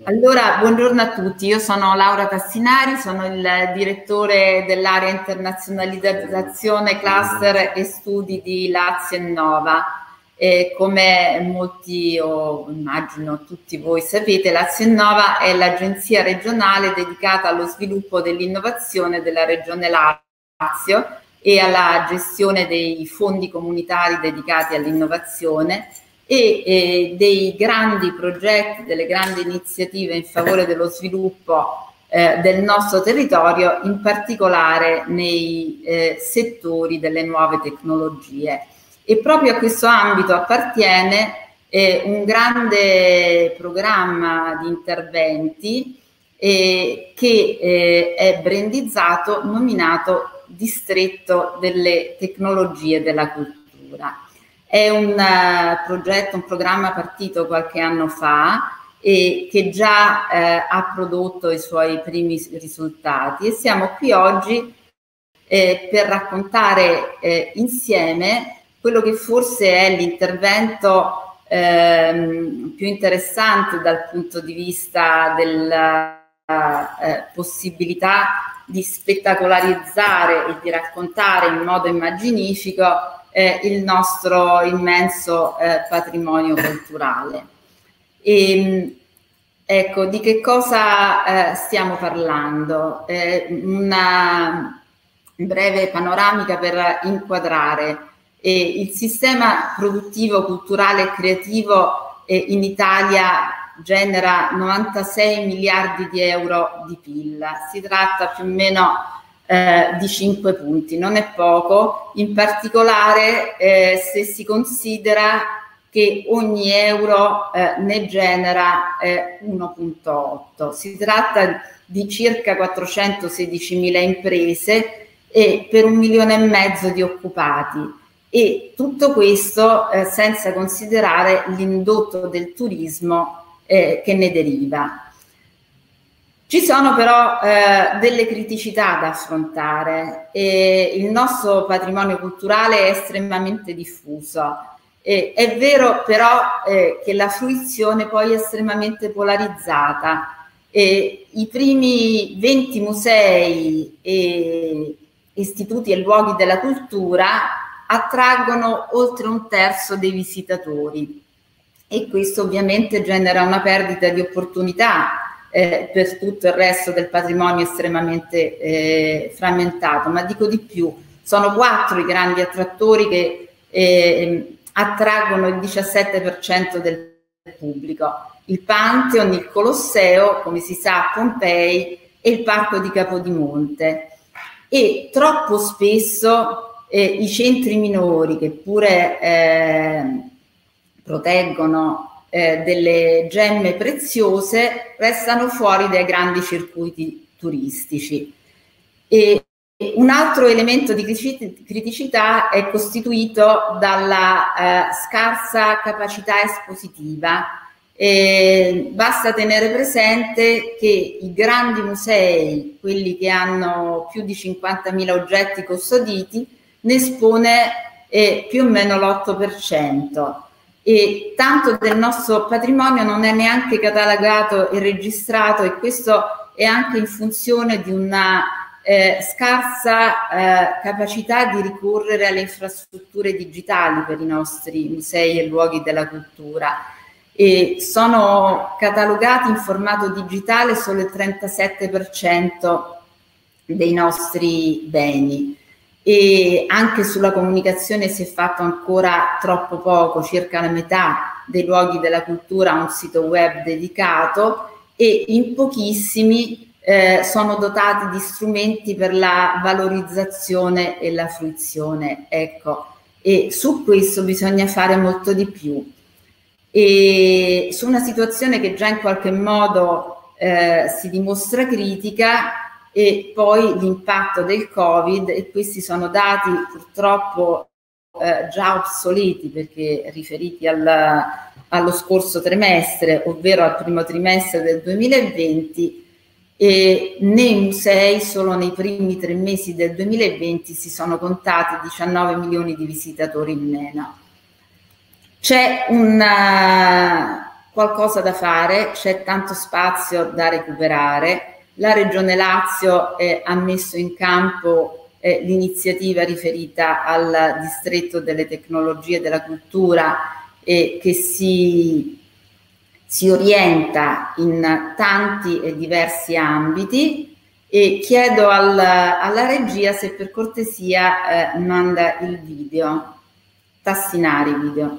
Allora, buongiorno a tutti, io sono Laura Tassinari, sono il direttore dell'area internazionalizzazione, cluster e studi di Lazio Innova. Come molti o immagino tutti voi sapete, Lazio Innova è l'agenzia regionale dedicata allo sviluppo dell'innovazione della regione Lazio e alla gestione dei fondi comunitari dedicati all'innovazione e dei grandi progetti, delle grandi iniziative in favore dello sviluppo del nostro territorio, in particolare nei settori delle nuove tecnologie. E proprio a questo ambito appartiene un grande programma di interventi che è brandizzato, nominato Distretto delle Tecnologie della Cultura. È un progetto, un programma partito qualche anno fa e che già ha prodotto i suoi primi risultati, e siamo qui oggi per raccontare insieme quello che forse è l'intervento più interessante dal punto di vista della possibilità di spettacolarizzare e di raccontare in modo immaginifico il nostro immenso patrimonio culturale. Ecco, di che cosa stiamo parlando? Una breve panoramica per inquadrare. Il sistema produttivo, culturale e creativo in Italia genera 96 miliardi di euro di PIL. Si tratta più o meno di 5 punti, non è poco, in particolare se si considera che ogni euro ne genera 1,8. Si tratta di circa 416.000 imprese e per 1,5 milioni di occupati, e tutto questo senza considerare l'indotto del turismo che ne deriva. Ci sono però delle criticità da affrontare. Il nostro patrimonio culturale è estremamente diffuso. È vero però che la fruizione poi è estremamente polarizzata. I primi 20 musei, istituti e luoghi della cultura attraggono oltre 1/3 dei visitatori, e questo ovviamente genera una perdita di opportunità per tutto il resto del patrimonio estremamente frammentato. Ma dico di più, sono 4 i grandi attrattori che attraggono il 17% del pubblico: il Pantheon, il Colosseo, come si sa Pompei, e il Parco di Capodimonte. E troppo spesso i centri minori, che pure proteggono delle gemme preziose, restano fuori dai grandi circuiti turistici. E un altro elemento di criticità è costituito dalla scarsa capacità espositiva. Basta tenere presente che i grandi musei, quelli che hanno più di 50.000 oggetti custoditi, ne espone più o meno l'8%. E tanto del nostro patrimonio non è neanche catalogato e registrato, e questo è anche in funzione di una scarsa capacità di ricorrere alle infrastrutture digitali per i nostri musei e luoghi della cultura. E sono catalogati in formato digitale solo il 37% dei nostri beni. E anche sulla comunicazione si è fatto ancora troppo poco. Circa la metà dei luoghi della cultura ha un sito web dedicato, e in pochissimi sono dotati di strumenti per la valorizzazione e la fruizione. Ecco, e su questo bisogna fare molto di più. E su una situazione che già in qualche modo si dimostra critica, e poi l'impatto del Covid, e questi sono dati purtroppo già obsoleti, perché riferiti allo scorso trimestre, ovvero al primo trimestre del 2020, e nei musei solo nei primi 3 mesi del 2020 si sono contati 19 milioni di visitatori in meno. C'è qualcosa da fare, c'è tanto spazio da recuperare. La Regione Lazio ha messo in campo l'iniziativa riferita al distretto delle tecnologie della cultura che si orienta in tanti e diversi ambiti, e chiedo alla regia se per cortesia manda il video, Tassinari video.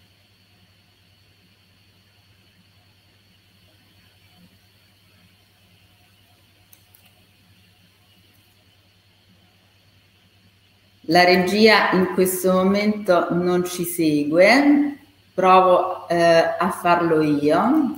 La regia in questo momento non ci segue, provo a farlo io.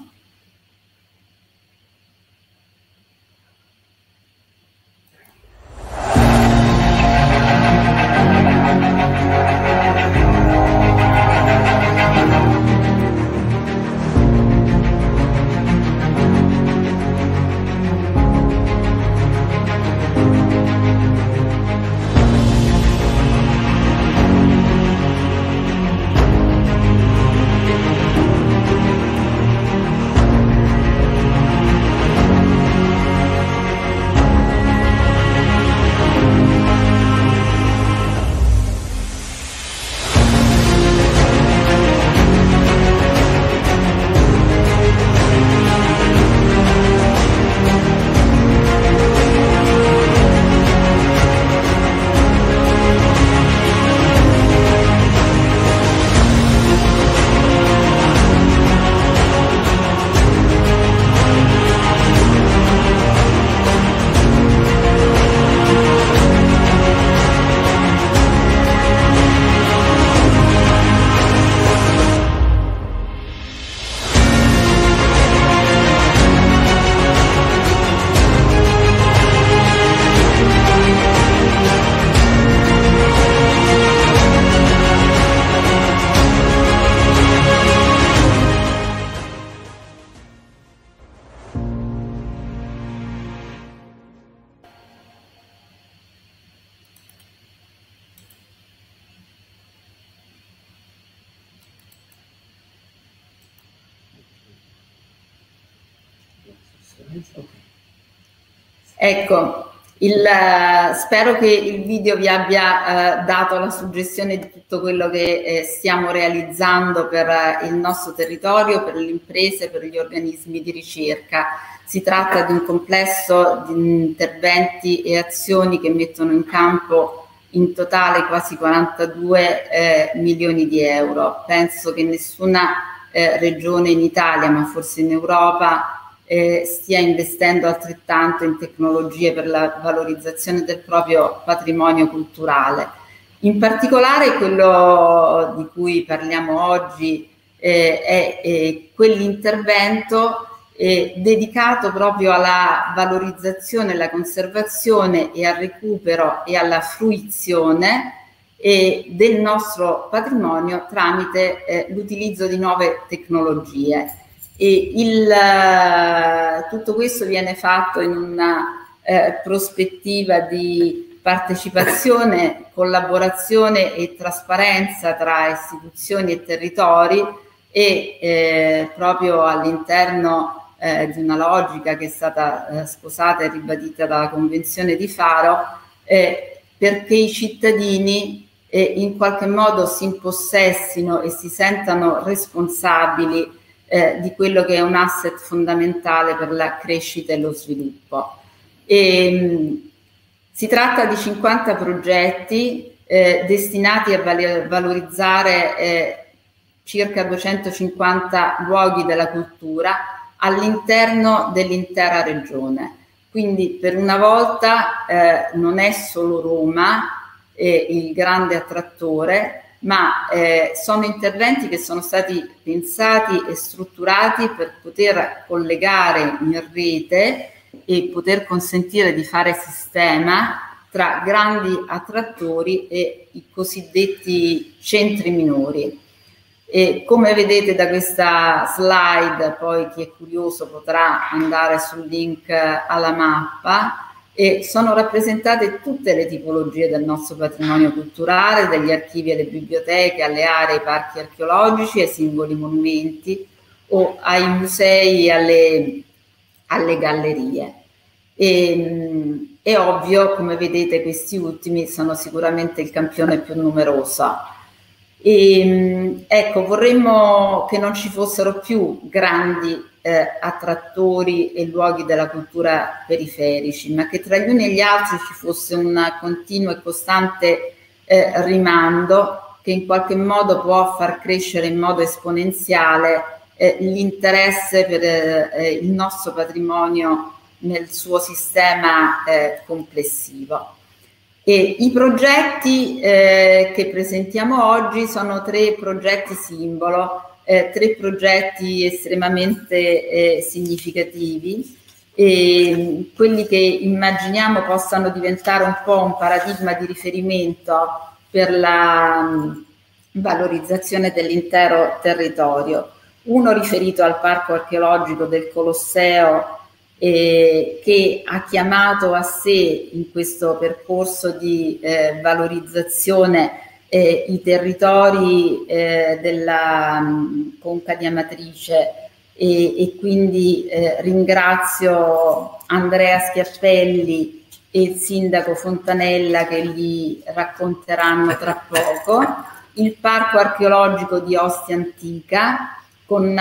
Ecco, spero che il video vi abbia dato la suggestione di tutto quello che stiamo realizzando per il nostro territorio, per le imprese, per gli organismi di ricerca. Si tratta di un complesso di interventi e azioni che mettono in campo in totale quasi 42 milioni di euro. Penso che nessuna regione in Italia, ma forse in Europa, stia investendo altrettanto in tecnologie per la valorizzazione del proprio patrimonio culturale. In particolare quello di cui parliamo oggi è quell'intervento dedicato proprio alla valorizzazione, alla conservazione e al recupero e alla fruizione del nostro patrimonio tramite l'utilizzo di nuove tecnologie. Tutto questo viene fatto in una prospettiva di partecipazione, collaborazione e trasparenza tra istituzioni e territori e proprio all'interno di una logica che è stata sposata e ribadita dalla Convenzione di Faro, perché i cittadini in qualche modo si impossessino e si sentano responsabili di quello che è un asset fondamentale per la crescita e lo sviluppo. Si tratta di 50 progetti destinati a valorizzare circa 250 luoghi della cultura all'interno dell'intera regione. Quindi per una volta non è solo Roma il grande attrattore, ma sono interventi che sono stati pensati e strutturati per poter collegare in rete e poter consentire di fare sistema tra grandi attrattori e i cosiddetti centri minori. E come vedete da questa slide, poi chi è curioso potrà andare sul link alla mappa, e sono rappresentate tutte le tipologie del nostro patrimonio culturale, dagli archivi alle biblioteche, alle aree, ai parchi archeologici, ai singoli monumenti, o ai musei, alle gallerie. È ovvio, come vedete, questi ultimi sono sicuramente il campione più numeroso. Ecco, vorremmo che non ci fossero più grandi attrattori e luoghi della cultura periferici, ma che tra gli uni e gli altri ci fosse un continuo e costante rimando che in qualche modo può far crescere in modo esponenziale l'interesse per il nostro patrimonio nel suo sistema complessivo. E i progetti che presentiamo oggi sono 3 progetti simbolo, 3 progetti estremamente significativi, e quelli che immaginiamo possano diventare un po' un paradigma di riferimento per la valorizzazione dell'intero territorio. Uno riferito al Parco Archeologico del Colosseo, che ha chiamato a sé in questo percorso di valorizzazione i territori della Conca di Amatrice, e quindi ringrazio Andrea Schiappelli e il sindaco Fontanella che li racconteranno tra poco. Il Parco Archeologico di Ostia Antica con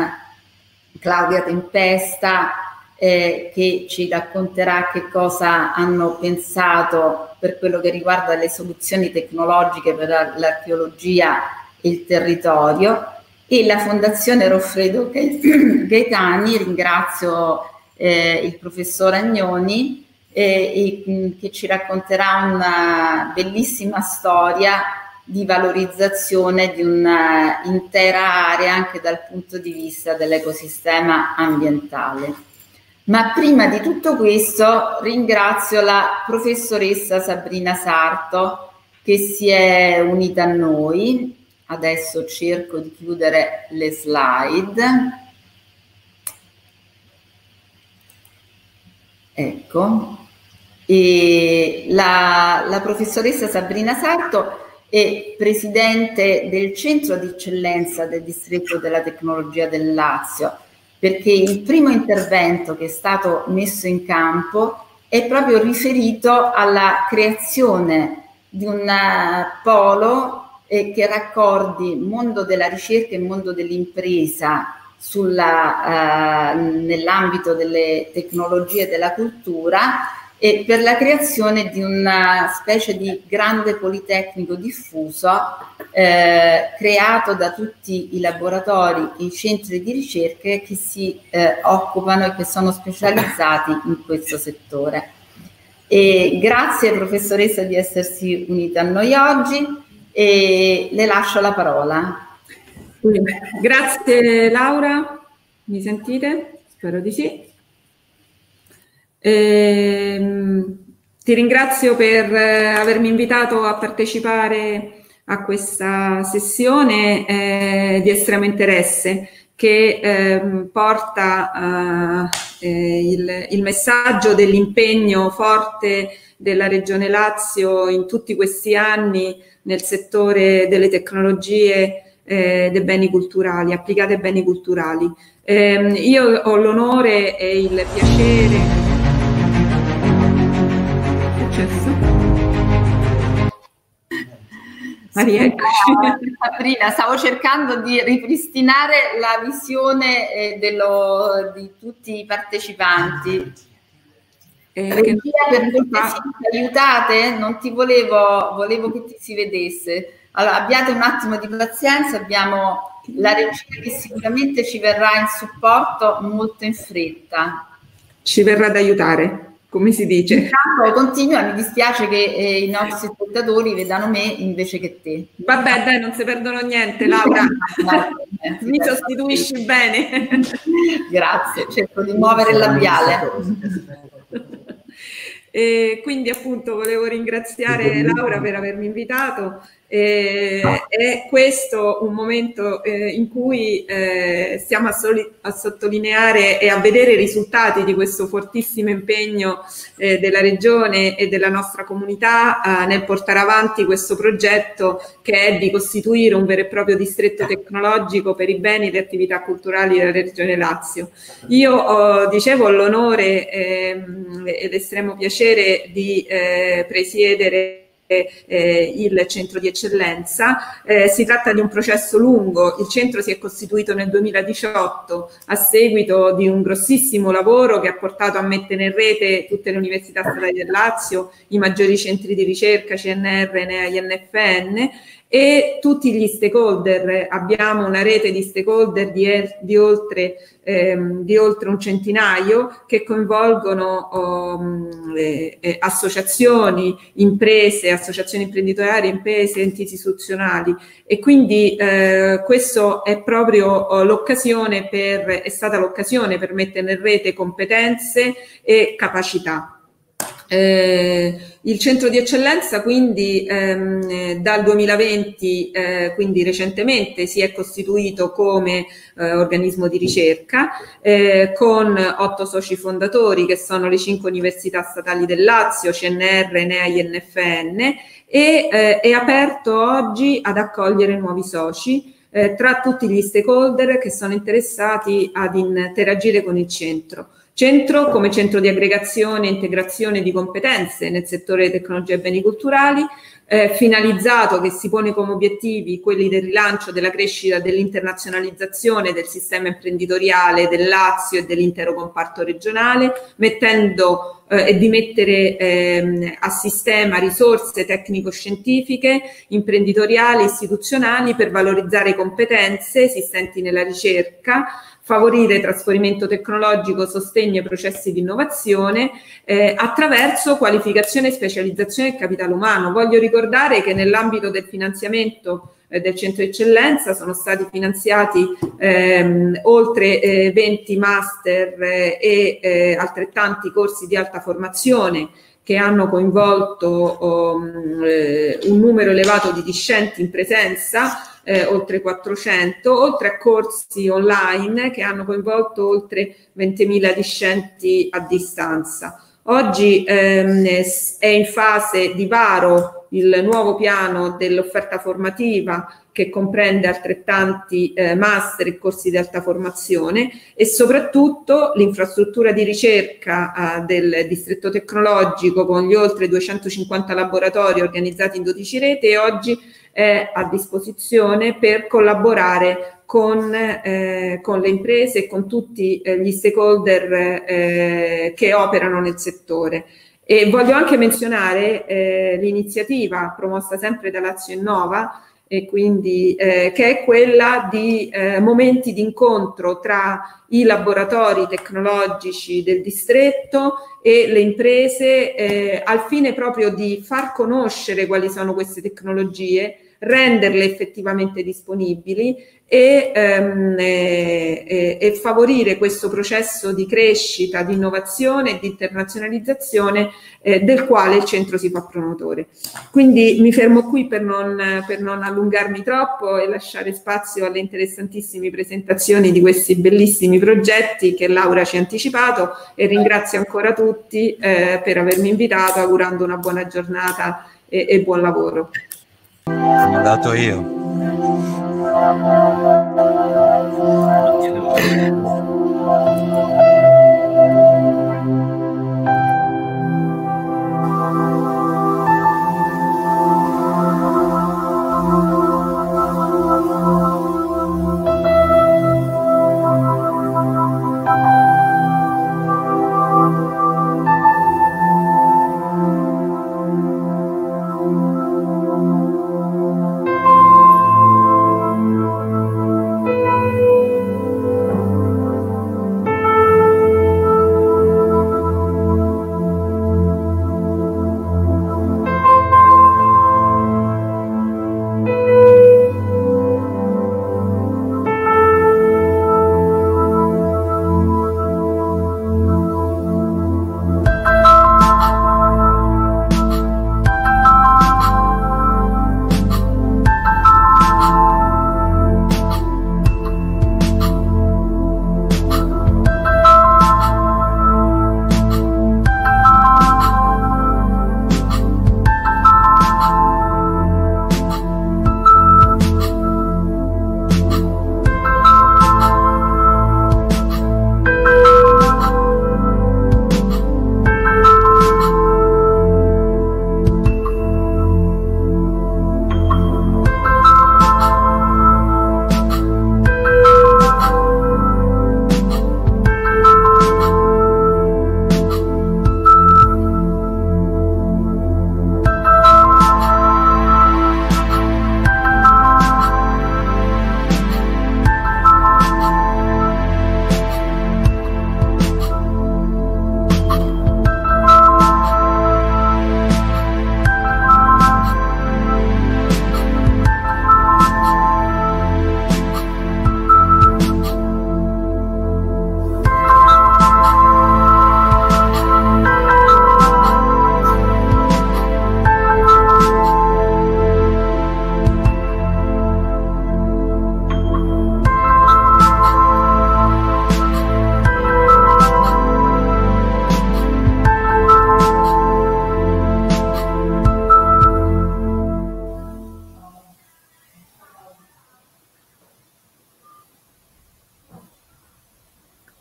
Claudia Tempesta, che ci racconterà che cosa hanno pensato per quello che riguarda le soluzioni tecnologiche per l'archeologia e il territorio, e la Fondazione Roffredo Gaetani. Ringrazio il professor Agnoni che ci racconterà una bellissima storia di valorizzazione di un'intera area anche dal punto di vista dell'ecosistema ambientale. Ma prima di tutto questo ringrazio la professoressa Sabrina Sarto che si è unita a noi. Adesso cerco di chiudere le slide. Ecco. E la professoressa Sabrina Sarto è presidente del Centro di Eccellenza del Distretto della Tecnologia del Lazio, perché il primo intervento che è stato messo in campo è proprio riferito alla creazione di un polo che raccordi mondo della ricerca e mondo dell'impresa nell'ambito delle tecnologie e della cultura, e per la creazione di una specie di grande politecnico diffuso creato da tutti i laboratori e i centri di ricerca che si occupano e che sono specializzati in questo settore. E grazie professoressa di essersi unita a noi oggi, e le lascio la parola. Grazie Laura, mi sentite? Spero di sì. Ti ringrazio per avermi invitato a partecipare a questa sessione di estremo interesse che porta il messaggio dell'impegno forte della Regione Lazio in tutti questi anni nel settore delle tecnologie dei beni culturali, applicate ai beni culturali. Io ho l'onore e il piacere. Sabrina, stavo cercando di ripristinare la visione di tutti i partecipanti. Regia, per cortesia, aiutate? Non ti volevo che ti si vedesse. Allora, abbiate un attimo di pazienza, abbiamo la regia che sicuramente ci verrà in supporto molto in fretta. Ci verrà ad aiutare, come si dice. Intanto continua, mi dispiace che i nostri spettatori vedano me invece che te. Vabbè, dai, non si perdono niente, Laura. Mi sostituisci bene. Grazie, cerco di muovere il labiale. E quindi appunto volevo ringraziare Laura per avermi invitato È questo un momento in cui stiamo a sottolineare e a vedere i risultati di questo fortissimo impegno della Regione e della nostra comunità nel portare avanti questo progetto, che è di costituire un vero e proprio distretto tecnologico per i beni e le attività culturali della Regione Lazio. Io dicevo, ho l'onore ed estremo piacere di presiedere il centro di eccellenza. Si tratta di un processo lungo. Il centro si è costituito nel 2018 a seguito di un grossissimo lavoro che ha portato a mettere in rete tutte le università statali del Lazio, i maggiori centri di ricerca, CNR, ENEA, INFN, e tutti gli stakeholder. Abbiamo una rete di stakeholder di oltre un centinaio, che coinvolgono associazioni, imprese, associazioni imprenditoriali, imprese, enti istituzionali, e quindi questo è proprio l'occasione è stata l'occasione per mettere in rete competenze e capacità. Il centro di eccellenza quindi dal 2020, quindi recentemente, si è costituito come organismo di ricerca con 8 soci fondatori, che sono le 5 università statali del Lazio, CNR, ENEA, INFN, e è aperto oggi ad accogliere nuovi soci tra tutti gli stakeholder che sono interessati ad interagire con il centro. Centro come centro di aggregazione e integrazione di competenze nel settore tecnologia e beni culturali, finalizzato, che si pone come obiettivi quelli del rilancio, della crescita, dell'internazionalizzazione del sistema imprenditoriale del Lazio e dell'intero comparto regionale, mettendo e di mettere a sistema risorse tecnico-scientifiche, imprenditoriali, istituzionali, per valorizzare competenze esistenti nella ricerca, favorire trasferimento tecnologico, sostegno ai processi di innovazione attraverso qualificazione, specializzazione e capitale umano. Voglio ricordare che nell'ambito del finanziamento del centro di eccellenza sono stati finanziati oltre 20 master e altrettanti corsi di alta formazione, che hanno coinvolto un numero elevato di discenti in presenza, oltre 400, oltre a corsi online che hanno coinvolto oltre 20.000 discenti a distanza. Oggi è in fase di varo il nuovo piano dell'offerta formativa, che comprende altrettanti master e corsi di alta formazione, e soprattutto l'infrastruttura di ricerca del distretto tecnologico, con gli oltre 250 laboratori organizzati in 12 reti, e oggi è a disposizione per collaborare con le imprese e con tutti gli stakeholder che operano nel settore. E voglio anche menzionare l'iniziativa promossa sempre da Lazio Innova, e quindi che è quella di momenti di incontro tra i laboratori tecnologici del distretto e le imprese, al fine proprio di far conoscere quali sono queste tecnologie, renderle effettivamente disponibili e favorire questo processo di crescita, di innovazione e di internazionalizzazione del quale il centro si fa promotore. Quindi mi fermo qui per non allungarmi troppo e lasciare spazio alle interessantissime presentazioni di questi bellissimi progetti che Laura ci ha anticipato, e ringrazio ancora tutti per avermi invitato, augurando una buona giornata e buon lavoro. L'ho dato io.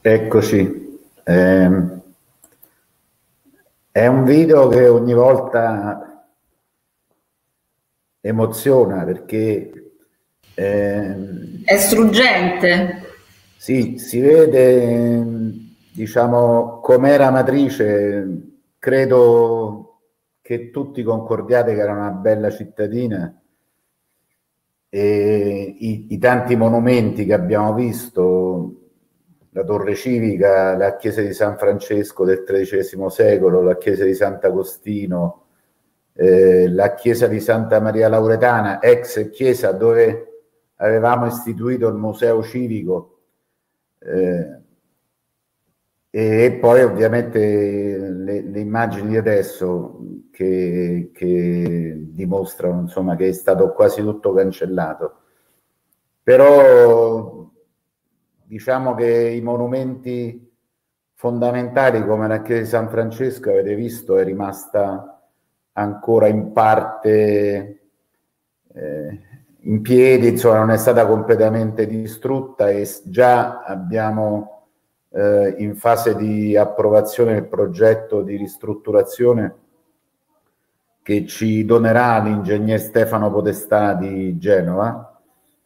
Eccoci. È un video che ogni volta emoziona perché è struggente. sì, si vede, diciamo, com'era Amatrice. Credo che tutti concordiate che era una bella cittadina, e i tanti monumenti che abbiamo visto, la torre civica, la chiesa di San Francesco del XIII secolo, la chiesa di Sant'Agostino, la chiesa di Santa Maria Lauretana, ex chiesa dove avevamo istituito il museo civico, e poi ovviamente le immagini di adesso che dimostrano, insomma, che è stato quasi tutto cancellato. Però diciamo che i monumenti fondamentali come la chiesa di San Francesco, avete visto, è rimasta ancora in parte in piedi, insomma non è stata completamente distrutta, e già abbiamo in fase di approvazione il progetto di ristrutturazione che ci donerà l'ingegner Stefano Podestà di Genova,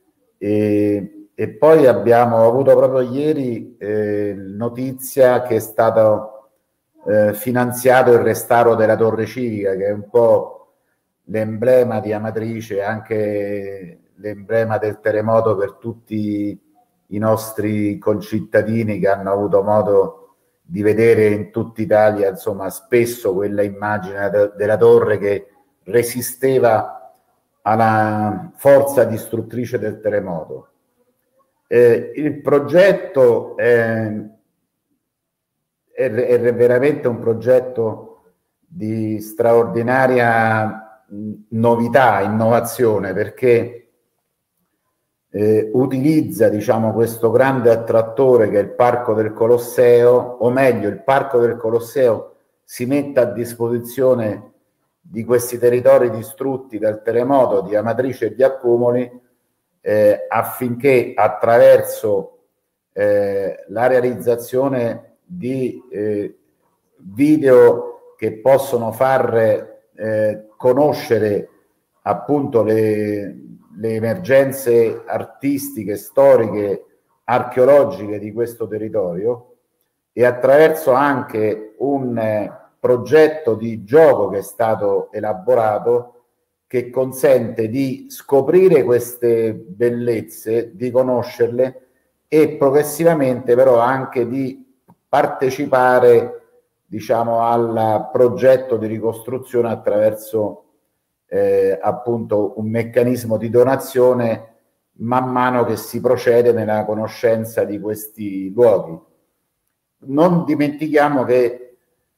e poi abbiamo avuto proprio ieri notizia che è stato finanziato il restauro della torre civica, che è un po' l'emblema di Amatrice, anche l'emblema del terremoto per tutti i nostri concittadini che hanno avuto modo di vedere in tutta Italia, insomma, spesso quella immagine della torre che resisteva alla forza distruttrice del terremoto. Il progetto è veramente un progetto di straordinaria novità, innovazione, perché utilizza, diciamo, questo grande attrattore che è il Parco del Colosseo, o meglio il Parco del Colosseo si mette a disposizione di questi territori distrutti dal terremoto di Amatrice e di Accumoli, affinché attraverso la realizzazione di video che possono far conoscere appunto le emergenze artistiche, storiche, archeologiche di questo territorio, e attraverso anche un progetto di gioco che è stato elaborato, che consente di scoprire queste bellezze, di conoscerle, e progressivamente però anche di partecipare, diciamo, al progetto di ricostruzione attraverso appunto un meccanismo di donazione man mano che si procede nella conoscenza di questi luoghi. Non dimentichiamo che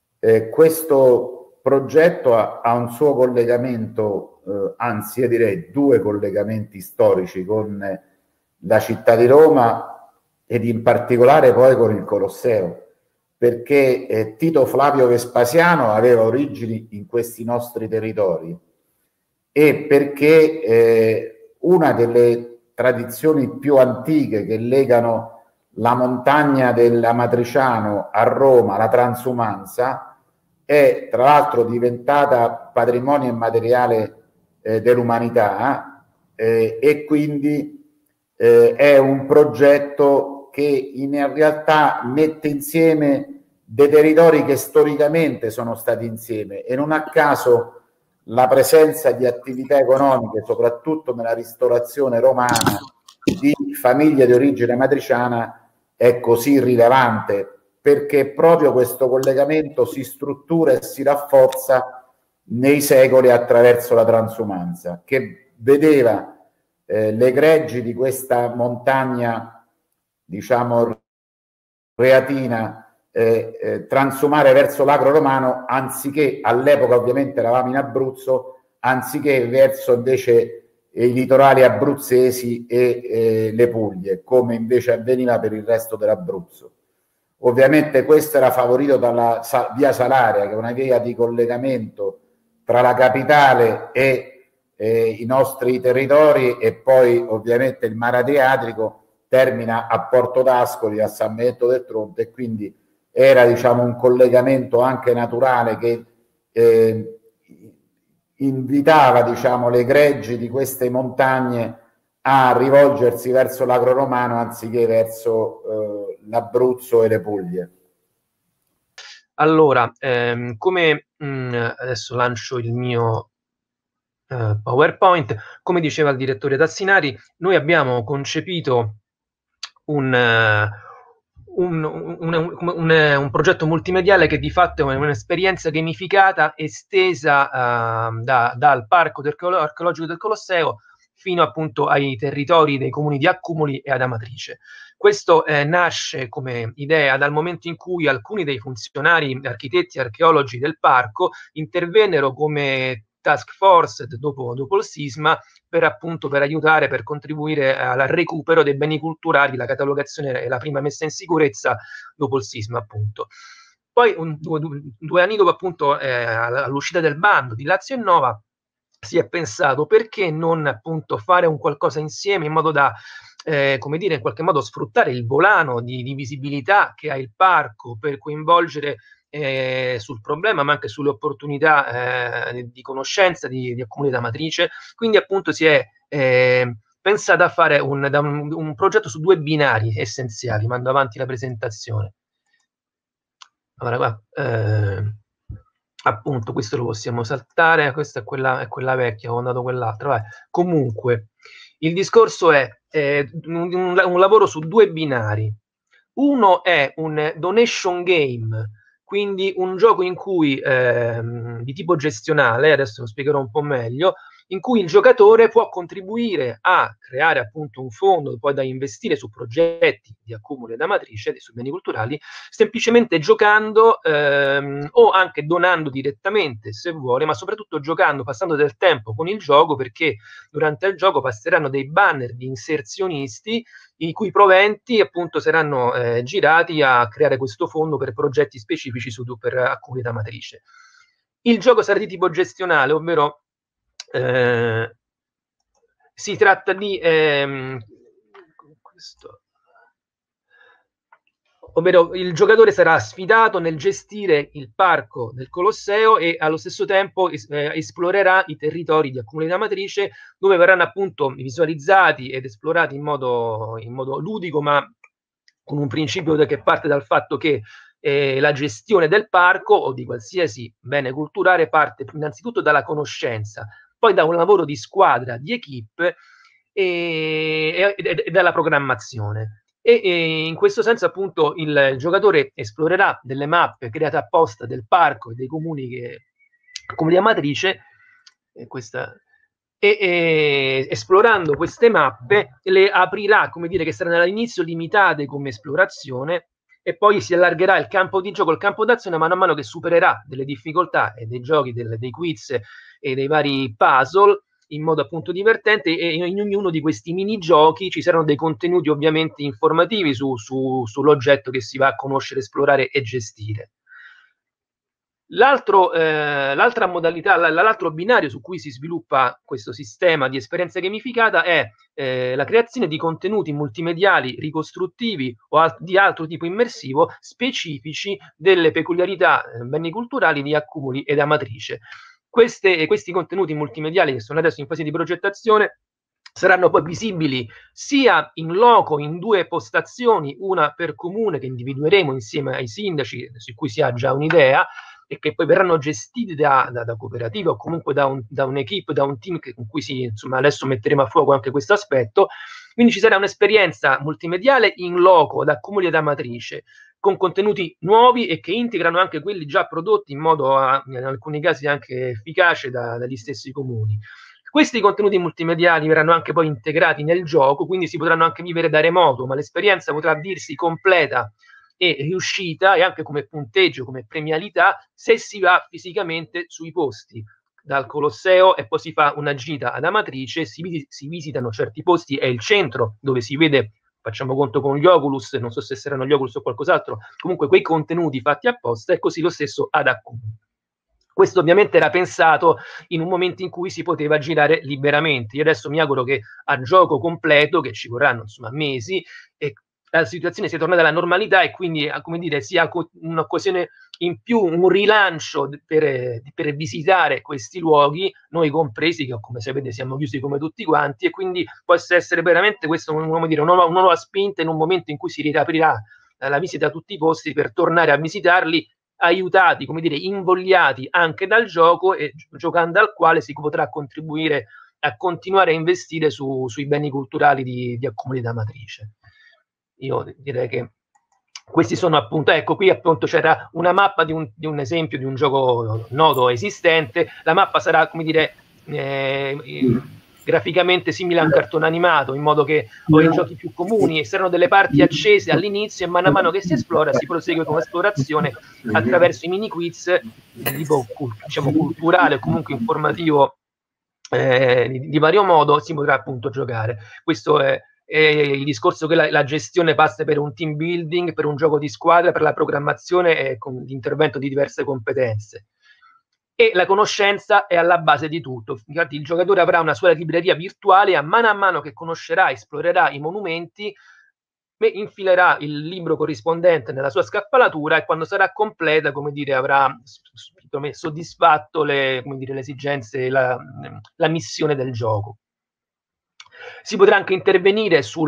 questo progetto ha un suo collegamento, anzi io direi due collegamenti storici con la città di Roma, ed in particolare poi con il Colosseo, perché Tito Flavio Vespasiano aveva origini in questi nostri territori, e perché una delle tradizioni più antiche che legano la montagna dell'Amatriciano a Roma, la transumanza, è tra l'altro diventata patrimonio immateriale dell'umanità, e quindi è un progetto che in realtà mette insieme dei territori che storicamente sono stati insieme, e non a caso la presenza di attività economiche, soprattutto nella ristorazione romana, di famiglie di origine matriciana è così rilevante, perché proprio questo collegamento si struttura e si rafforza nei secoli attraverso la transumanza, che vedeva le greggi di questa montagna, diciamo, reatina, transumare verso l'agro romano, anziché, all'epoca ovviamente eravamo in Abruzzo, anziché verso invece i litorali abruzzesi e le Puglie, come invece avveniva per il resto dell'Abruzzo. Ovviamente questo era favorito dalla via Salaria, che è una via di collegamento tra la capitale e i nostri territori, e poi ovviamente il mare Adriatico, termina a Porto d'Ascoli, a San Benedetto del Tronto, e quindi era, diciamo, un collegamento anche naturale che invitava, diciamo, le greggi di queste montagne a rivolgersi verso l'Agro Romano anziché verso l'Abruzzo e le Puglie. Allora, come adesso lancio il mio PowerPoint, come diceva il direttore Tassinari, noi abbiamo concepito un progetto multimediale che di fatto è un'esperienza gamificata estesa dal parco archeologico del Colosseo fino appunto ai territori dei comuni di Accumuli e ad Amatrice. Questo nasce come idea dal momento in cui alcuni dei funzionari, architetti e archeologi del parco intervennero come task force dopo il sisma per aiutare, per contribuire al recupero dei beni culturali, la catalogazione e la prima messa in sicurezza dopo il sisma, appunto. Poi, due anni dopo, appunto, all'uscita del bando di Lazio Innova, si è pensato perché non, appunto, fare un qualcosa insieme in modo da, come dire, in qualche modo sfruttare il volano di visibilità che ha il parco per coinvolgere sul problema, ma anche sulle opportunità di conoscenza di Accumuli da Matrice. Quindi appunto si è pensato a fare un progetto su due binari essenziali. Mando avanti la presentazione. Allora, qua, appunto, questo lo possiamo saltare, questa è quella vecchia, ho mandato quell'altra. Comunque, il discorso è un lavoro su due binari. Uno è un donation game, quindi un gioco in cui di tipo gestionale, adesso lo spiegherò un po' meglio, in cui il giocatore può contribuire a creare appunto un fondo poi da investire su progetti di Accumuli da Matrice, su beni culturali, semplicemente giocando o anche donando direttamente se vuole, ma soprattutto giocando, passando del tempo con il gioco, perché durante il gioco passeranno dei banner di inserzionisti i cui proventi appunto saranno girati a creare questo fondo per progetti specifici per Accumuli da Matrice. Il gioco sarà di tipo gestionale, ovvero si tratta di ovvero il giocatore sarà sfidato nel gestire il parco del Colosseo e allo stesso tempo esplorerà i territori di Accumuli da Matrice, dove verranno appunto visualizzati ed esplorati in modo ludico, ma con un principio che parte dal fatto che la gestione del parco o di qualsiasi bene culturale parte innanzitutto dalla conoscenza, poi da un lavoro di squadra, di equipe e dalla programmazione. E in questo senso appunto il giocatore esplorerà delle mappe create apposta del parco e dei comuni di Amatrice, esplorando queste mappe le aprirà, come dire, che saranno all'inizio limitate come esplorazione, e poi si allargherà il campo di gioco, il campo d'azione, man mano che supererà delle difficoltà e dei giochi, dei quiz e dei vari puzzle in modo appunto divertente, e in ognuno di questi minigiochi ci saranno dei contenuti ovviamente informativi sull'oggetto che si va a conoscere, esplorare e gestire. L'altra modalità, l'altro binario su cui si sviluppa questo sistema di esperienza gamificata è la creazione di contenuti multimediali ricostruttivi o di altro tipo immersivo specifici delle peculiarità beni culturali di Accumuli ed Amatrice. Questi contenuti multimediali, che sono adesso in fase di progettazione, saranno poi visibili sia in loco in due postazioni, una per comune che individueremo insieme ai sindaci, su cui si ha già un'idea, e che poi verranno gestiti da cooperative o comunque da un'equipe, da un team con cui insomma, adesso metteremo a fuoco anche questo aspetto. Quindi ci sarà un'esperienza multimediale in loco ad Accumuli da Matrice, con contenuti nuovi e che integrano anche quelli già prodotti in modo in alcuni casi anche efficace dagli stessi comuni. Questi contenuti multimediali verranno anche poi integrati nel gioco, quindi si potranno anche vivere da remoto, ma l'esperienza potrà dirsi completa e riuscita, e anche come punteggio, come premialità, se si va fisicamente sui posti dal Colosseo e poi si fa una gita ad Amatrice, si visitano certi posti, è il centro dove si vede, facciamo conto con gli Oculus, non so se saranno gli Oculus o qualcos'altro, comunque quei contenuti fatti apposta, e così lo stesso ad Accumuli. Questo ovviamente era pensato in un momento in cui si poteva girare liberamente. Io adesso mi auguro che a gioco completo, che ci vorranno insomma mesi, e la situazione sia tornata alla normalità e quindi, come dire, sia un'occasione in più, un rilancio per visitare questi luoghi, noi compresi, che come sapete siamo chiusi come tutti quanti, e quindi possa essere veramente questo, come dire, una nuova spinta in un momento in cui si riaprirà la visita a tutti i posti, per tornare a visitarli aiutati, come dire, invogliati anche dal gioco, e giocando al quale si potrà contribuire a continuare a investire sui beni culturali di comunità matrice. Io direi che questi sono appunto, ecco, qui appunto c'era una mappa di un esempio di un gioco noto esistente. La mappa sarà, come dire, graficamente simile a un cartone animato, in modo che ho i giochi più comuni e saranno delle parti accese all'inizio, e mano a mano che si esplora si prosegue con l'esplorazione attraverso i mini quiz di tipo, diciamo, culturale o comunque informativo, di vario modo si potrà appunto giocare. Questo è il discorso, che la gestione passa per un team building, per un gioco di squadra, per la programmazione e con l'intervento di diverse competenze. E la conoscenza è alla base di tutto. Infatti il giocatore avrà una sua libreria virtuale, e a mano che conoscerà, esplorerà i monumenti, infilerà il libro corrispondente nella sua scaffalatura, e quando sarà completa, come dire, avrà soddisfatto le esigenze, la missione del gioco. Si potrà anche intervenire sul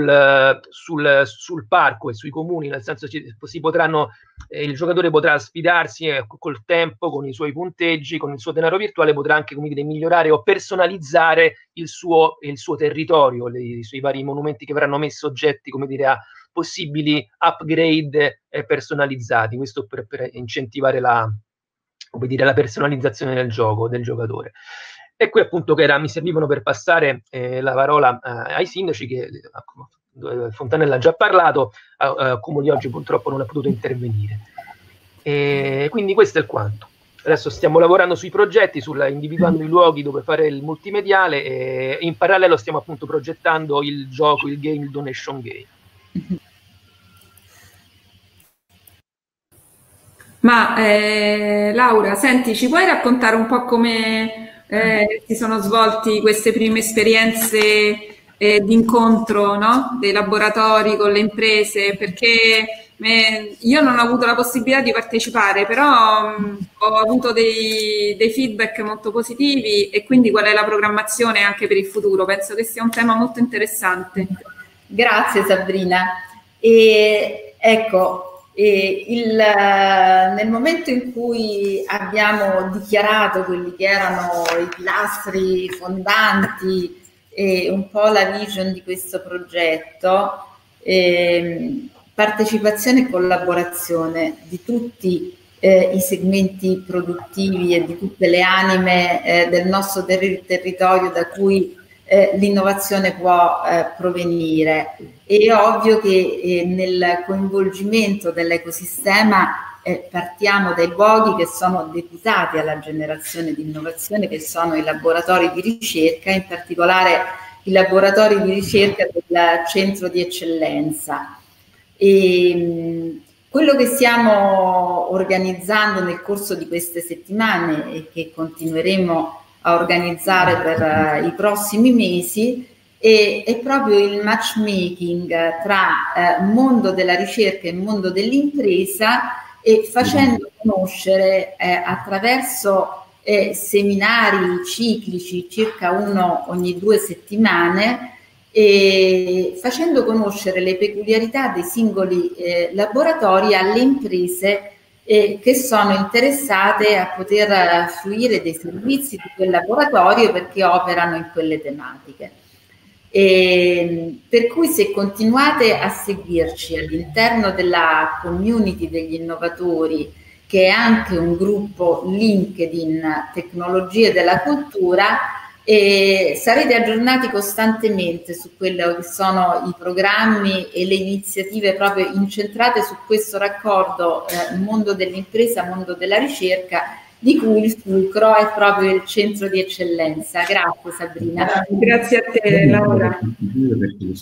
parco e sui comuni, nel senso che il giocatore potrà sfidarsi col tempo, con i suoi punteggi, con il suo denaro virtuale, potrà anche, come dire, migliorare o personalizzare il suo territorio, i suoi vari monumenti che verranno messi soggetti, come dire, a possibili upgrade personalizzati. Questo per incentivare la personalizzazione del gioco, del giocatore. E qui appunto mi servivano per passare la parola ai sindaci, che Fontanella ha già parlato, Comuni oggi purtroppo non è potuto intervenire. Quindi questo è il quanto. Adesso stiamo lavorando sui progetti, individuando i luoghi dove fare il multimediale, e in parallelo stiamo appunto progettando il gioco, il donation game. Ma Laura, senti, ci puoi raccontare un po' come si sono svolti queste prime esperienze di incontro, no? Dei laboratori con le imprese? Perché io non ho avuto la possibilità di partecipare, però ho avuto dei feedback molto positivi, e quindi qual è la programmazione anche per il futuro? Penso che sia un tema molto interessante. Grazie Sabrina. Ecco, nel momento in cui abbiamo dichiarato quelli che erano i pilastri fondanti e un po' la vision di questo progetto, partecipazione e collaborazione di tutti i segmenti produttivi e di tutte le anime del nostro territorio da cui l'innovazione può provenire. È ovvio che nel coinvolgimento dell'ecosistema partiamo dai luoghi che sono deputati alla generazione di innovazione, che sono i laboratori di ricerca, in particolare i laboratori di ricerca del centro di eccellenza. E quello che stiamo organizzando nel corso di queste settimane, e che continueremo a organizzare per i prossimi mesi, è proprio il matchmaking tra mondo della ricerca e mondo dell'impresa, e facendo conoscere attraverso seminari ciclici, circa uno ogni 2 settimane, e facendo conoscere le peculiarità dei singoli laboratori alle imprese che sono interessate a poter fruire dei servizi di quel laboratorio, perché operano in quelle tematiche. Per cui, se continuate a seguirci all'interno della community degli innovatori, che è anche un gruppo LinkedIn Tecnologie della Cultura, sarete aggiornati costantemente su quello che sono i programmi e le iniziative proprio incentrate su questo raccordo mondo dell'impresa, mondo della ricerca, di cui il fulcro è proprio il centro di eccellenza. Grazie Sabrina. Grazie a te Laura.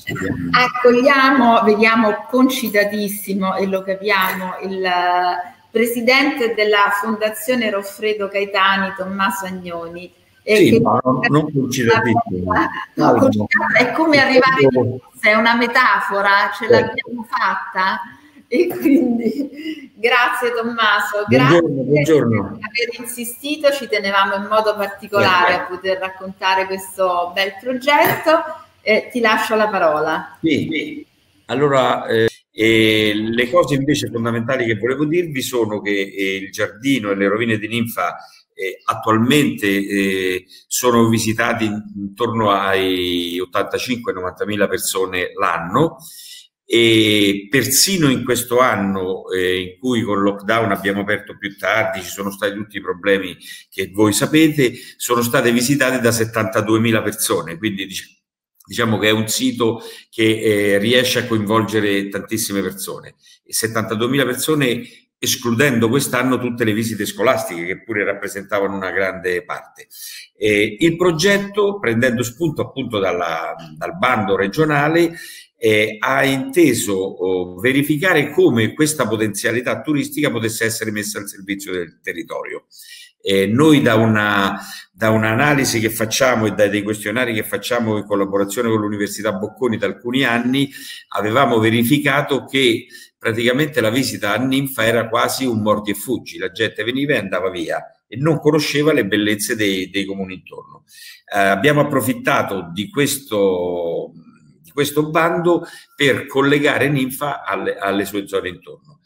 Accogliamo, vediamo concitatissimo, e lo capiamo, presidente della Fondazione Roffredo Caetani, Tommaso Agnoni. Sì, che no, non coincidentemente. No, è come arrivare in è una metafora, ce l'abbiamo fatta. E quindi grazie Tommaso, buongiorno. Per aver insistito, ci tenevamo in modo particolare a poter raccontare questo bel progetto. Ti lascio la parola. Sì. Allora, le cose invece fondamentali che volevo dirvi sono che il giardino e le rovine di ninfa attualmente sono visitati intorno ai 85-90 mila persone l'anno, e persino in questo anno in cui con il lockdown abbiamo aperto più tardi, ci sono stati tutti i problemi che voi sapete, sono state visitate da 72.000 persone, quindi diciamo che è un sito che riesce a coinvolgere tantissime persone. 72.000 persone, escludendo quest'anno tutte le visite scolastiche che pure rappresentavano una grande parte. Il progetto, prendendo spunto appunto dal bando regionale, ha inteso verificare come questa potenzialità turistica potesse essere messa al servizio del territorio. Noi da un'analisi che facciamo e dai questionari che facciamo in collaborazione con l'Università Bocconi da alcuni anni, avevamo verificato che praticamente la visita a ninfa era quasi un mordi e fuggi, la gente veniva e andava via e non conosceva le bellezze dei comuni intorno. Abbiamo approfittato di questo bando per collegare ninfa alle sue zone intorno.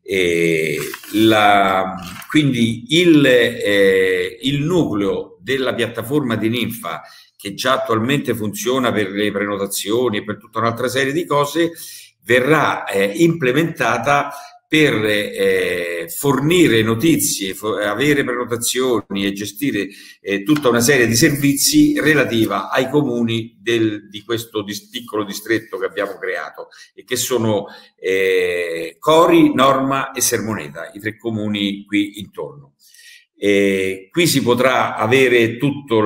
Quindi il nucleo della piattaforma di ninfa, che già attualmente funziona per le prenotazioni e per tutta un'altra serie di cose, verrà implementata per fornire notizie, avere prenotazioni e gestire tutta una serie di servizi relativa ai comuni di questo piccolo distretto che abbiamo creato, e che sono Cori, Norma e Sermoneta, i 3 comuni qui intorno. Qui si potrà avere tutto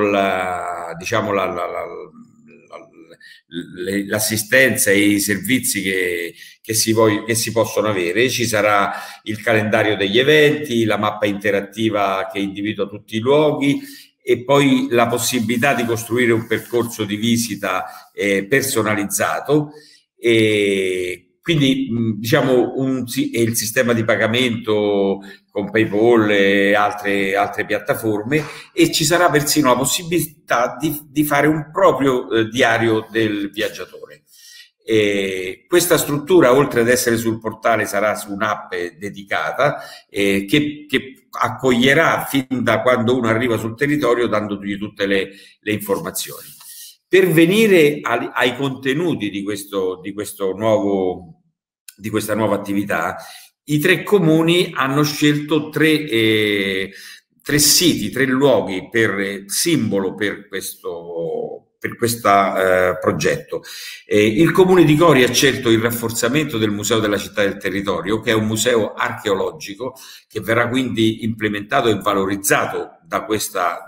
l'assistenza e i servizi che si possono avere. Ci sarà il calendario degli eventi, la mappa interattiva che individua tutti i luoghi, e poi la possibilità di costruire un percorso di visita personalizzato, e quindi diciamo il sistema di pagamento con PayPal e altre piattaforme, e ci sarà persino la possibilità di fare un proprio diario del viaggiatore. Questa struttura, oltre ad essere sul portale, sarà su un'app dedicata che accoglierà fin da quando uno arriva sul territorio, dandogli tutte le informazioni. Per venire ai contenuti di questa nuova attività, i 3 comuni hanno scelto 3 siti, 3 luoghi per simbolo per questo progetto. Il comune di Cori ha scelto il rafforzamento del Museo della Città del Territorio, che è un museo archeologico che verrà quindi implementato e valorizzato da questa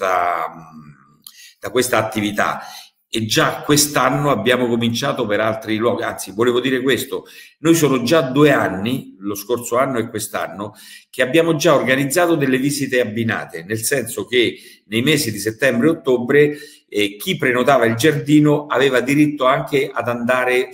attività. E già quest'anno abbiamo cominciato per altri luoghi, anzi volevo dire questo, noi sono già 2 anni, lo scorso anno e quest'anno, che abbiamo già organizzato delle visite abbinate, nel senso che nei mesi di settembre e ottobre chi prenotava il giardino aveva diritto anche ad andare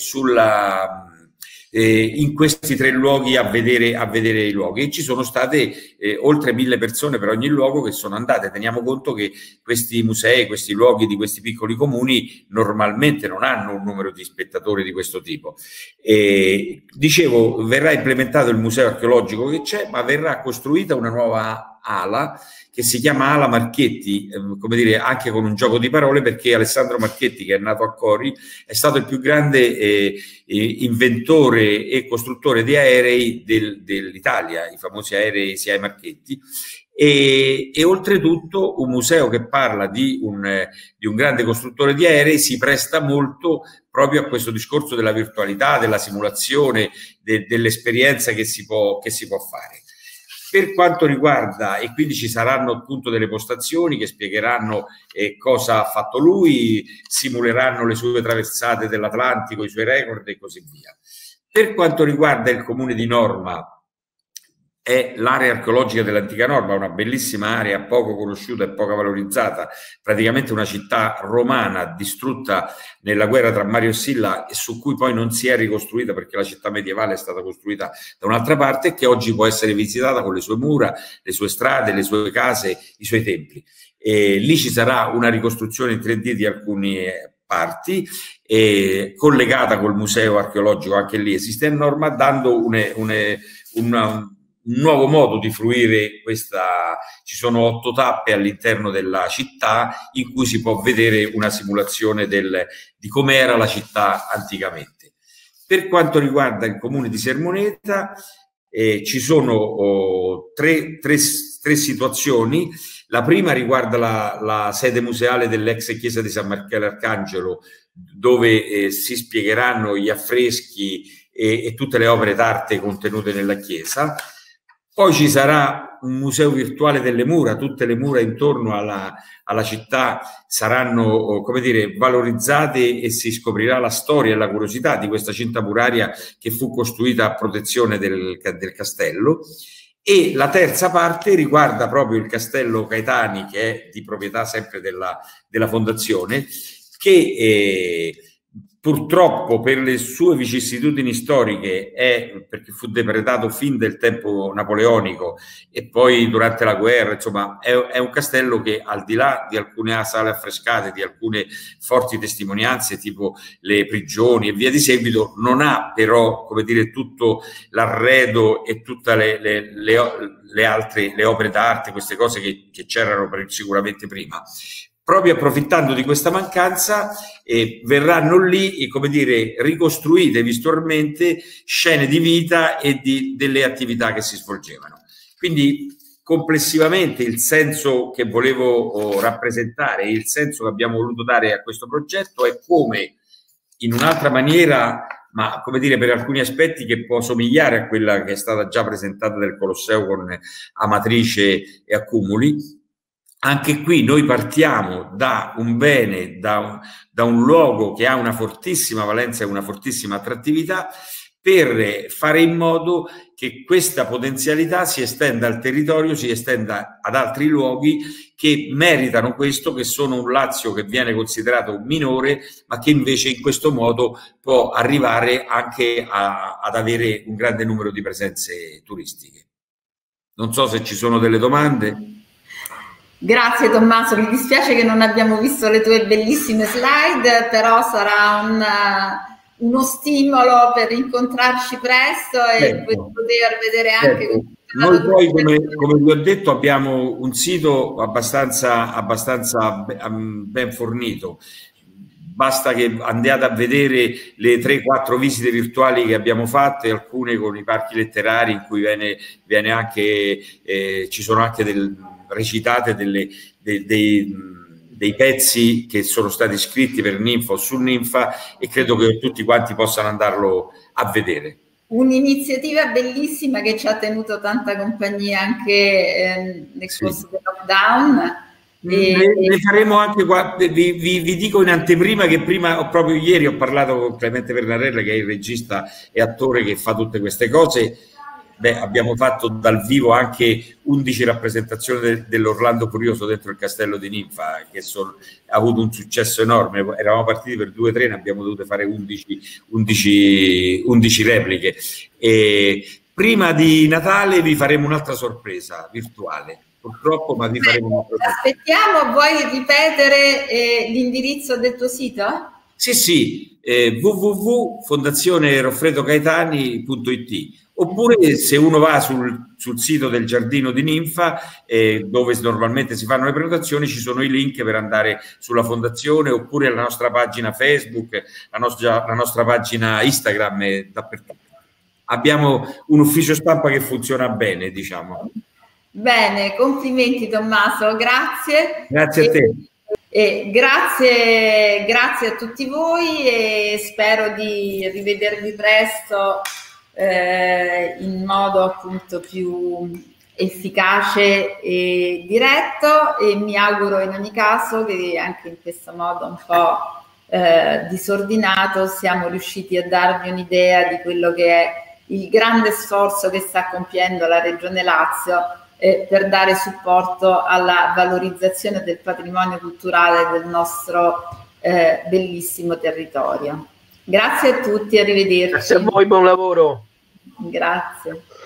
in questi 3 luoghi a vedere i luoghi, e ci sono state oltre 1000 persone per ogni luogo che sono andate. Teniamo conto che questi musei, questi luoghi di questi piccoli comuni normalmente non hanno un numero di spettatori di questo tipo. Dicevo, verrà implementato il museo archeologico che c'è, ma verrà costruita una nuova ala che si chiama Ala Marchetti, come dire, anche con un gioco di parole, perché Alessandro Marchetti, che è nato a Cori, è stato il più grande inventore e costruttore di aerei dell'Italia, i famosi aerei SIAE Marchetti, e oltretutto un museo che parla di un grande costruttore di aerei si presta molto proprio a questo discorso della virtualità, della simulazione, dell'esperienza che si può fare. Per quanto riguarda, e quindi ci saranno appunto delle postazioni che spiegheranno cosa ha fatto lui, simuleranno le sue traversate dell'Atlantico, i suoi record e così via. Per quanto riguarda il comune di Norma, è l'area archeologica dell'Antica Norma, una bellissima area poco conosciuta e poco valorizzata, praticamente una città romana distrutta nella guerra tra Mario e Silla, e su cui poi non si è ricostruita perché la città medievale è stata costruita da un'altra parte, che oggi può essere visitata con le sue mura, le sue strade, le sue case, i suoi templi. E lì ci sarà una ricostruzione in 3D di alcune parti, collegata col museo archeologico, anche lì esiste a Norma, dando un nuovo modo di fruire questa. Ci sono 8 tappe all'interno della città in cui si può vedere una simulazione di com'era la città anticamente. Per quanto riguarda il comune di Sermoneta, ci sono tre situazioni. La prima riguarda la sede museale dell'ex chiesa di San Michele Arcangelo, dove si spiegheranno gli affreschi e tutte le opere d'arte contenute nella chiesa. Poi ci sarà un museo virtuale delle mura, tutte le mura intorno alla città saranno, come dire, valorizzate e si scoprirà la storia e la curiosità di questa cinta muraria che fu costruita a protezione del castello. E la terza parte riguarda proprio il Castello Caetani, che è di proprietà sempre della fondazione, che purtroppo per le sue vicissitudini storiche, perché fu depredato fin del tempo napoleonico e poi durante la guerra, insomma è un castello che, al di là di alcune sale affrescate, di alcune forti testimonianze tipo le prigioni e via di seguito, non ha però, come dire, tutto l'arredo e tutte le altre opere d'arte, queste cose che c'erano sicuramente prima. Proprio approfittando di questa mancanza, verranno lì, come dire, ricostruite virtualmente scene di vita e delle attività che si svolgevano. Quindi complessivamente il senso che volevo rappresentare, il senso che abbiamo voluto dare a questo progetto è come, in un'altra maniera, ma come dire, per alcuni aspetti che può somigliare a quella che è stata già presentata del Colosseo con Amatrice e Accumuli, anche qui noi partiamo da un bene, da un luogo che ha una fortissima valenza e una fortissima attrattività, per fare in modo che questa potenzialità si estenda al territorio, si estenda ad altri luoghi che meritano questo, che sono un Lazio che viene considerato minore, ma che invece in questo modo può arrivare anche ad avere un grande numero di presenze turistiche. Non so se ci sono delle domande. Grazie Tommaso, mi dispiace che non abbiamo visto le tue bellissime slide, però sarà uno stimolo per incontrarci presto e poter vedere anche... Noi poi, come vi ho detto, abbiamo un sito abbastanza ben fornito. Basta che andiate a vedere le 3-4 visite virtuali che abbiamo fatto, alcune con i parchi letterari in cui viene anche, ci sono anche recitate dei pezzi che sono stati scritti per Ninfa o su Ninfa, e credo che tutti quanti possano andarlo a vedere. Un'iniziativa bellissima che ci ha tenuto tanta compagnia anche nel corso del lockdown. Ne faremo anche qua. Vi dico in anteprima che proprio ieri ho parlato con Clemente Vernarella, che è il regista e attore che fa tutte queste cose. Abbiamo fatto dal vivo anche 11 rappresentazioni dell'Orlando Furioso dentro il castello di Ninfa, che ha avuto un successo enorme. Eravamo partiti per 2 treni, abbiamo dovuto fare 11 repliche. E prima di Natale vi faremo un'altra sorpresa virtuale, purtroppo, ma vi faremo un'altra sorpresa. Aspettiamo, vuoi ripetere l'indirizzo del tuo sito? Sì, www.fondazioneroffredocaetani.it. Oppure, se uno va sul sito del Giardino di Ninfa, dove normalmente si fanno le prenotazioni, ci sono i link per andare sulla fondazione, oppure la nostra pagina Facebook, la nostra pagina Instagram e dappertutto. Abbiamo un ufficio stampa che funziona bene, diciamo. Bene, complimenti Tommaso, grazie. Grazie a te. Grazie a tutti voi e spero di rivedervi presto in modo appunto più efficace e diretto, e mi auguro in ogni caso che anche in questo modo un po' disordinato siamo riusciti a darvi un'idea di quello che è il grande sforzo che sta compiendo la Regione Lazio per dare supporto alla valorizzazione del patrimonio culturale del nostro bellissimo territorio. Grazie a tutti, arrivederci. Grazie a voi, buon lavoro. Grazie.